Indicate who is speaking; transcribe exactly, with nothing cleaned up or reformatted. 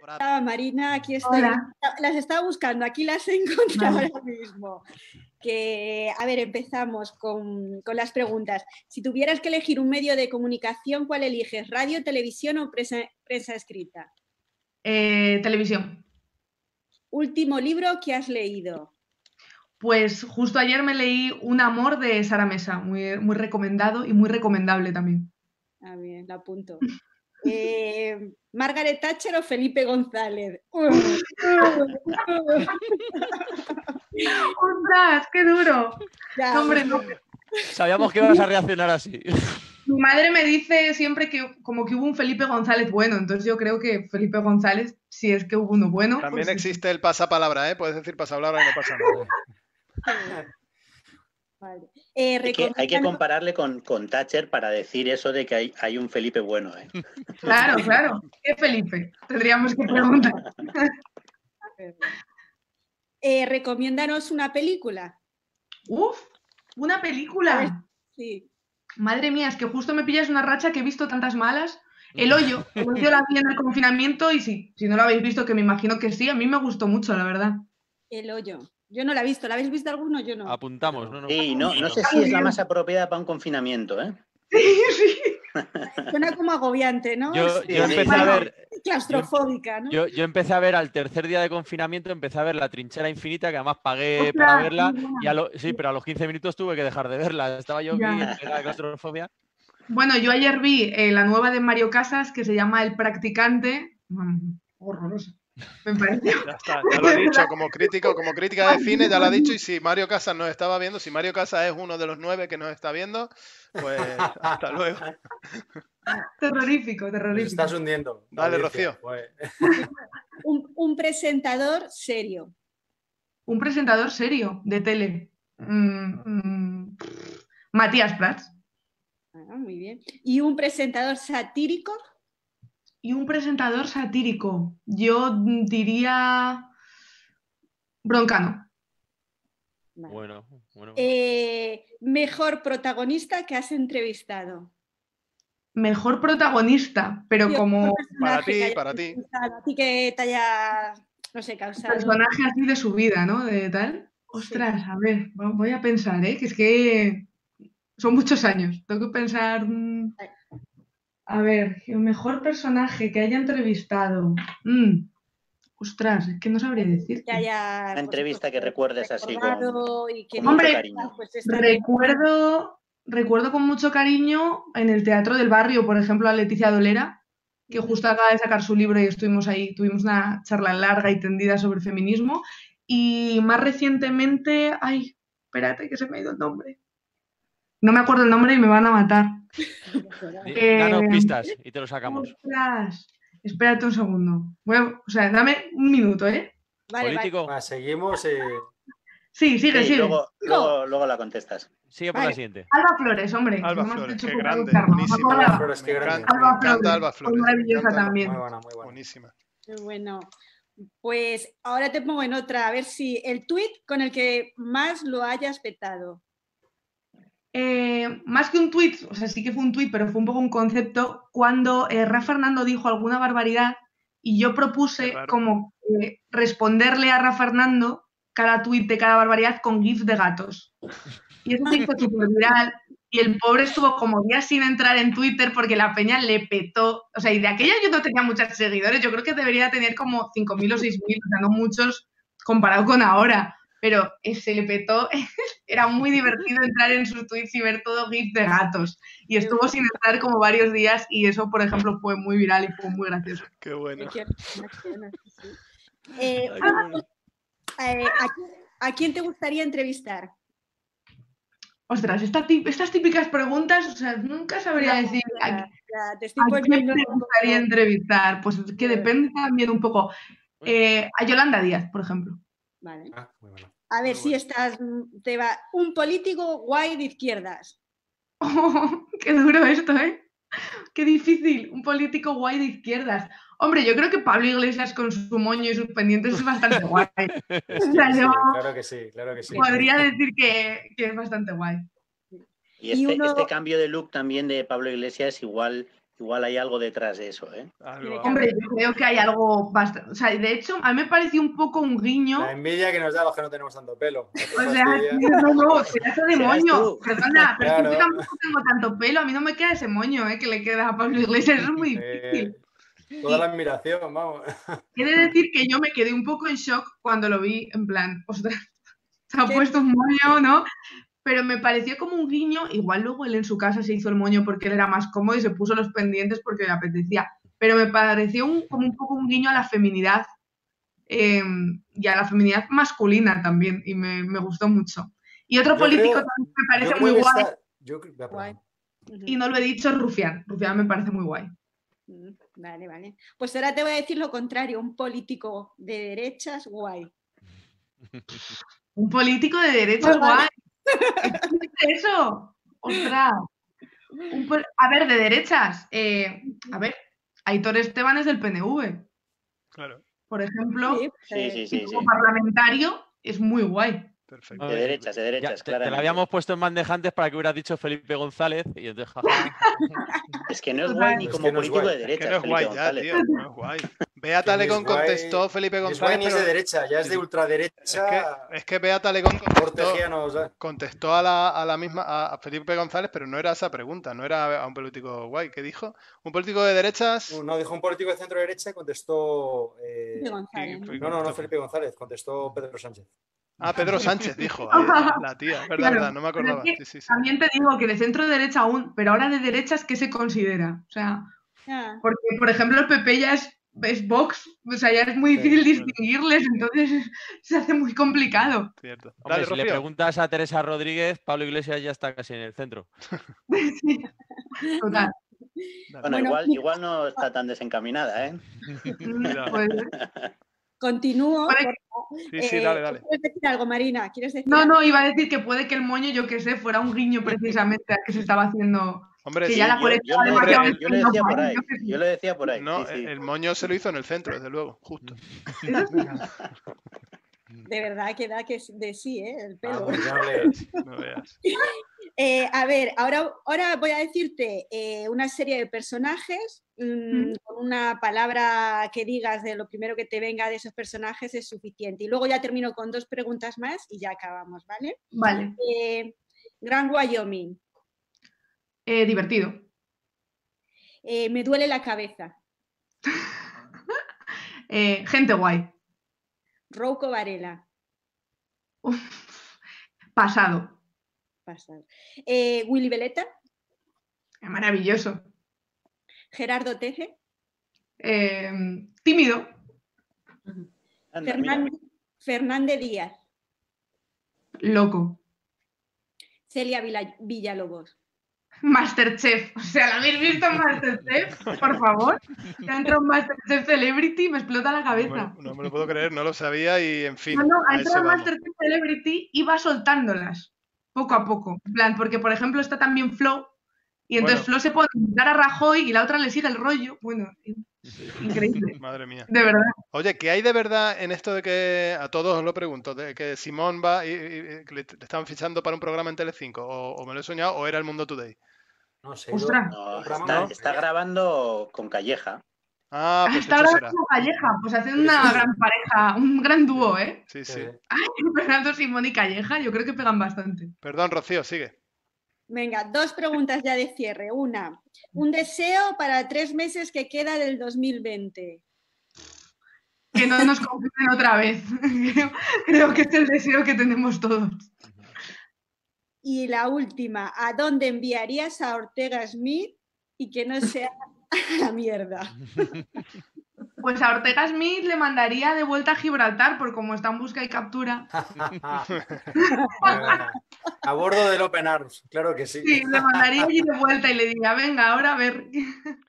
Speaker 1: Hola, Marina, aquí estoy. Hola. Las estaba buscando, aquí las he encontrado vale. ahora mismo. Que, a ver, empezamos con, con las preguntas. Si tuvieras que elegir un medio de comunicación, ¿cuál eliges? ¿Radio, televisión o prensa, prensa escrita?
Speaker 2: Eh, televisión.
Speaker 1: ¿Último libro que has leído?
Speaker 2: Pues justo ayer me leí Un amor de Sara Mesa, muy, muy recomendado y muy recomendable también.
Speaker 1: Ah, bien, lo apunto. Eh, ¿Margaret Thatcher o Felipe González?
Speaker 2: ¡Ostras, qué duro!
Speaker 1: Ya,
Speaker 2: no, hombre, no.
Speaker 3: Sabíamos que ibas a reaccionar así.
Speaker 2: Mi madre me dice siempre que como que hubo un Felipe González bueno, entonces yo creo que Felipe González, si es que hubo uno bueno...
Speaker 4: También
Speaker 2: pues
Speaker 4: existe el pasapalabra, ¿eh? Puedes decir pasapalabra y no pasa nada.
Speaker 1: Vale. Eh,
Speaker 5: hay, que, hay que compararle con, con Thatcher para decir eso de que hay, hay un Felipe bueno, ¿eh?
Speaker 2: Claro, claro. ¿Qué Felipe? Tendríamos que preguntar.
Speaker 1: Eh, recomiéndanos una película.
Speaker 2: Uf, una película.
Speaker 1: Sí.
Speaker 2: Madre mía, es que justo me pillas una racha que he visto tantas malas. El Hoyo, el Hoyo la vi en el confinamiento y sí, si no la habéis visto, que me imagino que sí, a mí me gustó mucho, la verdad.
Speaker 1: El Hoyo. Yo no la he visto. ¿La habéis visto alguno? Yo no.
Speaker 3: Apuntamos, ¿no? no.
Speaker 5: Sí, no, no sé si es la más apropiada para un confinamiento, ¿eh?
Speaker 2: Sí, sí.
Speaker 1: Suena como agobiante, ¿no?
Speaker 3: Yo,
Speaker 1: Sí,
Speaker 3: yo
Speaker 1: sí.
Speaker 3: empecé a ver...
Speaker 1: Claustrofóbica, ¿no?
Speaker 3: Yo, yo empecé a ver al tercer día de confinamiento, empecé a ver La Trinchera Infinita, que además pagué Ostras, para verla, y a lo, sí, pero a los quince minutos tuve que dejar de verla. Estaba yo aquí en la claustrofobia.
Speaker 2: Bueno, yo ayer vi eh, la nueva de Mario Casas, que se llama El Practicante. Mm, horrorosa. Me pareció.
Speaker 4: Ya está, ya lo ha dicho, como crítico, como crítica de cine, ya lo ha dicho, y si Mario Casas nos estaba viendo, si Mario Casas es uno de los nueve que nos está viendo, pues hasta luego.
Speaker 2: Terrorífico, terrorífico.
Speaker 6: Nos estás hundiendo.
Speaker 4: Dale, Rocío.
Speaker 6: Pues...
Speaker 1: un, un presentador serio.
Speaker 2: Un presentador serio de tele. Mm, mm, Matías Prats.
Speaker 1: Ah, muy bien. ¿Y un presentador satírico?
Speaker 2: Y un presentador satírico. Yo diría Broncano.
Speaker 3: Vale. Bueno, bueno.
Speaker 1: Eh, mejor protagonista que has entrevistado.
Speaker 2: Mejor protagonista, pero
Speaker 1: sí,
Speaker 2: como...
Speaker 4: Para ti, para ti.
Speaker 1: A ti que te haya, no sé, causado...
Speaker 2: Personaje así de su vida, ¿no? De tal. Ostras, sí. A ver, voy a pensar, ¿eh? Que es que son muchos años. Tengo que pensar... A ver, el mejor personaje que haya entrevistado. Mm. Ostras, es que no sabría decir.
Speaker 1: Que haya,
Speaker 5: una entrevista pues, que recuerdes así con,
Speaker 1: y que
Speaker 5: con
Speaker 2: Hombre,
Speaker 5: mucho cariño.
Speaker 1: Pues
Speaker 2: recuerdo, recuerdo con mucho cariño en el Teatro del Barrio, por ejemplo, a Leticia Dolera, que justo acaba de sacar su libro y estuvimos ahí, tuvimos una charla larga y tendida sobre feminismo. Y más recientemente, ay, espérate que se me ha ido el nombre. No me acuerdo el nombre y me van a matar.
Speaker 3: eh, Danos pistas y te lo sacamos.
Speaker 2: Ostras. Espérate un segundo. Voy a, o sea, dame un minuto, ¿eh?
Speaker 3: Vale, político.
Speaker 6: Vale. seguimos. Eh...
Speaker 2: Sí, sigue,
Speaker 5: sí,
Speaker 2: sigue.
Speaker 5: Luego, luego, luego la contestas.
Speaker 3: Sigue por
Speaker 2: vale.
Speaker 3: la siguiente.
Speaker 2: Alba Flores, hombre.
Speaker 4: Alba
Speaker 2: no
Speaker 4: Flores,
Speaker 2: hecho
Speaker 4: qué
Speaker 2: por
Speaker 4: grande,
Speaker 2: buscarlo.
Speaker 4: buenísima.
Speaker 2: Alba
Speaker 6: Flores, qué grande.
Speaker 4: Alba,
Speaker 2: Alba
Speaker 4: me encanta
Speaker 2: Flores.
Speaker 4: Alba Flores.
Speaker 2: Muy maravillosa
Speaker 4: encanta.
Speaker 2: también.
Speaker 6: Muy buena, muy buena.
Speaker 4: Buenísima.
Speaker 1: Bueno, pues ahora te pongo en otra, a ver si el tuit con el que más lo hayas petado.
Speaker 2: Eh, más que un tuit, o sea, sí que fue un tuit, pero fue un poco un concepto, cuando eh, Rafa Fernando dijo alguna barbaridad y yo propuse como eh, responderle a Rafa Fernando cada tuit de cada barbaridad con gif de gatos. Y eso se hizo súper viral y el pobre estuvo como días sin entrar en Twitter porque la peña le petó. O sea, y de aquella yo no tenía muchos seguidores, yo creo que debería tener como cinco mil o seis mil, o sea, no muchos comparado con ahora. Pero se le petó, era muy divertido entrar en sus tweets y ver todo gif de gatos. Y estuvo sin entrar como varios días y eso, por ejemplo, fue muy viral y fue muy gracioso.
Speaker 4: Qué bueno.
Speaker 1: Eh, Ay, qué bueno. eh, ¿a, ¿A quién te gustaría entrevistar?
Speaker 2: Ostras, esta, estas típicas preguntas, o sea, nunca sabría
Speaker 1: ya,
Speaker 2: decir
Speaker 1: ya,
Speaker 2: a,
Speaker 1: ya, te
Speaker 2: estoy ¿a quién te gustaría entrevistar. Pues es que depende también un poco. Eh, a Yolanda Díaz, por ejemplo.
Speaker 1: Vale.
Speaker 6: Ah, muy bueno.
Speaker 1: A ver
Speaker 6: muy
Speaker 1: si
Speaker 6: bueno.
Speaker 1: estás, te va, un político guay de izquierdas.
Speaker 2: Oh, qué duro esto, ¿eh? Qué difícil, un político guay de izquierdas. Hombre, yo creo que Pablo Iglesias con su moño y sus pendientes es bastante guay.
Speaker 6: Sí,
Speaker 2: o sea,
Speaker 6: sí,
Speaker 2: yo
Speaker 6: claro que sí, claro que sí.
Speaker 2: podría decir que, que es bastante guay.
Speaker 5: Y este, y uno... este cambio de look también de Pablo Iglesias igual igual hay algo detrás de eso, ¿eh?
Speaker 4: Algo-
Speaker 2: Hombre, yo creo que hay algo bastante... O sea, de hecho, a mí me pareció un poco un guiño.
Speaker 6: La envidia que nos da los que no tenemos tanto pelo.
Speaker 2: O sea, no, no, pedazo de
Speaker 5: Serás
Speaker 2: moño.
Speaker 5: tú.
Speaker 2: Perdona, pero es que
Speaker 6: Claro.
Speaker 2: yo tampoco tengo tanto pelo. A mí no me queda ese moño, ¿eh? Que le queda a Pablo Iglesias. Eso es muy difícil.
Speaker 6: Eh, toda la admiración, vamos.
Speaker 2: He de decir que yo me quedé un poco en shock cuando lo vi, en plan, ostras, se ha
Speaker 1: ¿Qué?
Speaker 2: puesto un moño, ¿no? Pero me pareció como un guiño. Igual luego él en su casa se hizo el moño porque él era más cómodo y se puso los pendientes porque le apetecía. Pero me pareció un- como un poco un guiño a la feminidad eh, y a la feminidad masculina también. Y me, me gustó mucho. Y otro
Speaker 6: Yo
Speaker 2: político
Speaker 6: creo-
Speaker 2: también me
Speaker 6: Yo
Speaker 2: parece
Speaker 6: creo
Speaker 2: muy
Speaker 6: que
Speaker 2: guay.
Speaker 6: esta- yo creo- ah,
Speaker 1: Guay.
Speaker 6: perdón.
Speaker 1: Ujú.
Speaker 2: Y no lo he dicho, Rufián. Rufián me parece muy guay.
Speaker 1: Mm, Vale, vale. Pues ahora te voy a decir lo contrario, un político de derechas, guay.
Speaker 2: Un político de derechas,
Speaker 1: Pues vale.
Speaker 2: guay. ¿Existe eso? Ostras. Un pol- a ver, de derechas. eh, a ver, Aitor Esteban es del P N V,
Speaker 4: Claro,
Speaker 2: por ejemplo.
Speaker 1: Sí,
Speaker 5: Sí,
Speaker 1: eh,
Speaker 5: sí,
Speaker 2: Y
Speaker 5: sí, sí.
Speaker 2: como parlamentario es muy guay.
Speaker 4: perfecto.
Speaker 3: A
Speaker 5: De
Speaker 3: ver,
Speaker 5: derechas, de
Speaker 3: ya
Speaker 5: derechas,
Speaker 3: te, te la
Speaker 5: claramente.
Speaker 3: habíamos puesto en bandeja antes para que hubieras dicho Felipe González y entonces, jaja.
Speaker 5: Es que no es guay ni
Speaker 6: Es
Speaker 5: como
Speaker 6: que no es
Speaker 5: político
Speaker 6: guay.
Speaker 5: de
Speaker 4: Es
Speaker 5: derechas,
Speaker 4: que no es
Speaker 5: Felipe
Speaker 4: guay ya,
Speaker 5: González.
Speaker 4: tío. No es guay. Beata
Speaker 6: Que ni es
Speaker 4: Legón
Speaker 6: guay-
Speaker 4: contestó Felipe
Speaker 6: Ni es
Speaker 4: González,
Speaker 6: guay ni es de
Speaker 4: pero
Speaker 6: derecha, ya es de
Speaker 4: es
Speaker 6: ultraderecha.
Speaker 4: que, es que Beata Legón contestó,
Speaker 6: Ortega nos da-
Speaker 4: contestó a la, a la misma a a Felipe González, pero no era esa pregunta, no era a un político guay. ¿Qué dijo? Un político de derechas.
Speaker 6: No, dijo un político de centro derecha y contestó. eh,
Speaker 1: Felipe González, ¿no?
Speaker 4: y-
Speaker 6: No, no, no Felipe González, contestó Pedro Sánchez.
Speaker 4: Ah, Pedro Sánchez dijo. Ahí, la, la tía, verdad,
Speaker 2: Claro,
Speaker 4: verdad, no me
Speaker 2: pero
Speaker 4: acordaba.
Speaker 2: es que
Speaker 4: Sí, sí, sí.
Speaker 2: También te digo que de centro derecha aún, pero ahora de derechas, ¿qué se considera? O sea,
Speaker 1: Ah,
Speaker 2: porque, por ejemplo, el P P ya es, es Vox, o sea, ya es muy
Speaker 6: Sí,
Speaker 2: difícil
Speaker 4: claro.
Speaker 2: distinguirles, entonces se hace muy complicado.
Speaker 4: Cierto.
Speaker 3: Hombre,
Speaker 4: Dale,
Speaker 3: si le
Speaker 4: Rocío.
Speaker 3: preguntas a Teresa Rodríguez, Pablo Iglesias ya está casi en el centro.
Speaker 2: Sí, total.
Speaker 4: Dale.
Speaker 5: Bueno,
Speaker 1: Bueno,
Speaker 5: igual,
Speaker 1: sí.
Speaker 5: igual no está tan desencaminada, ¿eh?
Speaker 2: Mm,
Speaker 4: Cuidado.
Speaker 2: pues,
Speaker 1: continúo.
Speaker 2: Puede-
Speaker 1: por-
Speaker 4: Sí, sí,
Speaker 1: eh,
Speaker 4: dale, dale.
Speaker 1: ¿Quieres decir algo, Marina? ¿Quieres decir
Speaker 2: no,
Speaker 1: algo?
Speaker 2: no, iba a decir que puede que el moño, yo que sé, fuera un guiño precisamente a que se estaba haciendo.
Speaker 4: Hombre,
Speaker 2: Que
Speaker 4: sí,
Speaker 2: ya la
Speaker 5: Yo,
Speaker 2: colección
Speaker 5: yo lo
Speaker 2: demasiado
Speaker 5: decía,
Speaker 4: Hombre,
Speaker 5: yo lo
Speaker 2: falopa,
Speaker 5: decía por
Speaker 2: ¿eh?
Speaker 5: ahí.
Speaker 2: Yo qué sé.
Speaker 5: Yo lo decía por ahí.
Speaker 4: no,
Speaker 5: sí, sí.
Speaker 4: el moño se lo hizo en el centro, desde luego, justo.
Speaker 2: Eso sí.
Speaker 1: De verdad que da que es de sí, ¿eh? El pelo.
Speaker 6: Vamos, ya hablé.
Speaker 4: No veas.
Speaker 1: Eh, a ver, ahora, ahora voy a decirte eh, una serie de personajes. mm,
Speaker 2: Mm.
Speaker 1: Con una palabra que digas de lo primero que te venga de esos personajes es suficiente. Y luego ya termino con dos preguntas más y ya acabamos, ¿vale?
Speaker 2: Vale,
Speaker 1: Eh, Gran Wyoming.
Speaker 2: eh, divertido.
Speaker 1: Eh, me duele la cabeza.
Speaker 2: Eh, gente guay.
Speaker 1: Rouco Varela.
Speaker 2: Uf, pasado.
Speaker 1: Pasado. Eh, Willy Veleta.
Speaker 2: Maravilloso.
Speaker 1: Gerardo Teje.
Speaker 2: Eh, tímido.
Speaker 5: Anda, mira.
Speaker 1: Fernan- Fernández Díaz.
Speaker 2: Loco.
Speaker 1: Celia Vila- Villalobos.
Speaker 2: Masterchef. O sea, ¿la habéis visto en Masterchef? Por favor. Que ha entrado un Masterchef Celebrity y me explota la cabeza.
Speaker 4: Bueno, no me lo puedo creer, no lo sabía y en fin.
Speaker 2: No, no,
Speaker 4: a
Speaker 2: ha
Speaker 4: eso
Speaker 2: entrado en
Speaker 4: vamos.
Speaker 2: Masterchef Celebrity y va soltándolas. Poco a poco. En plan, porque por ejemplo está también Flo. Y entonces
Speaker 4: Bueno.
Speaker 2: Flo se pone a imitar a Rajoy y la otra le sigue el rollo. Bueno, increíble.
Speaker 4: Madre mía.
Speaker 2: De verdad.
Speaker 4: Oye, ¿qué hay de verdad en esto de que, a todos os lo pregunto, de que Simón va y, y- y que le, le estaban fichando para un programa en Telecinco? O, o me lo he soñado o era el Mundo Today?
Speaker 6: No sé. ha ido
Speaker 2: Ostras.
Speaker 6: a
Speaker 5: No,
Speaker 6: un programa
Speaker 5: está,
Speaker 6: con-
Speaker 5: está grabando con Calleja.
Speaker 4: Ah, pues
Speaker 2: Está
Speaker 4: eso
Speaker 2: ahora
Speaker 4: será.
Speaker 2: como Calleja, pues hacen
Speaker 6: Pero
Speaker 2: una
Speaker 6: sí.
Speaker 2: gran pareja, un gran dúo, ¿eh?
Speaker 4: Sí, sí.
Speaker 6: Eh,
Speaker 2: Fernando Simón y Calleja, yo creo que pegan bastante.
Speaker 4: Perdón, Rocío, sigue.
Speaker 1: Venga, dos preguntas ya de cierre. Una, un deseo para tres meses que queda del dos mil veinte.
Speaker 2: Que no nos confunden otra vez. Creo, creo que es el deseo que tenemos todos.
Speaker 1: Y la última, ¿a dónde enviarías a Ortega Smith y que no sea a la mierda?
Speaker 2: Pues a Ortega Smith le mandaría de vuelta a Gibraltar, por como está en busca y captura.
Speaker 6: a bordo del Open Arms, claro que sí.
Speaker 2: Sí, le mandaría allí de vuelta y le diría, venga, ahora a ver.